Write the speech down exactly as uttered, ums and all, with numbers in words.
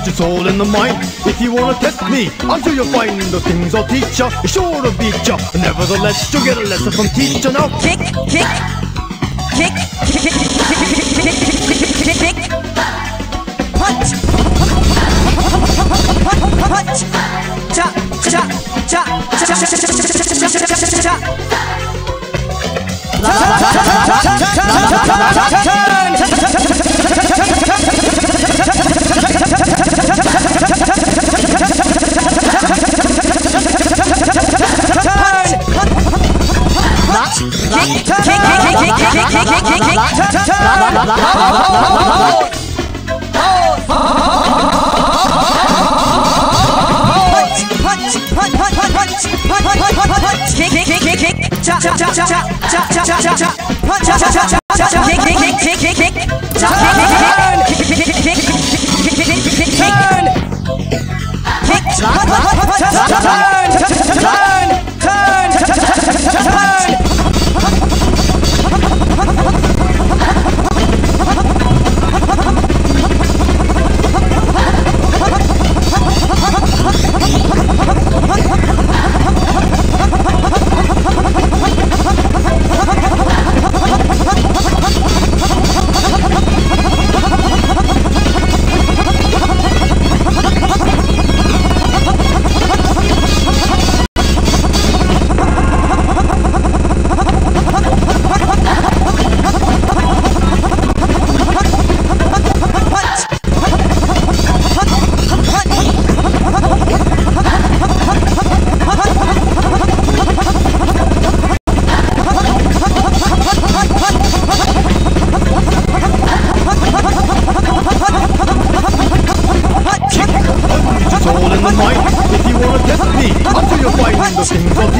it's all in the mind. If you wanna test me, I'm sure you'll find the things I'll teach ya is sure to beat ya. Nevertheless, you'll get a lesson from teacher. Now kick, kick, kick, kick, kick, kick, punch, punch, cha, cha, cha, cha, cha, cha, cha. if you wanna test me, I'm sure you'll find the things I'll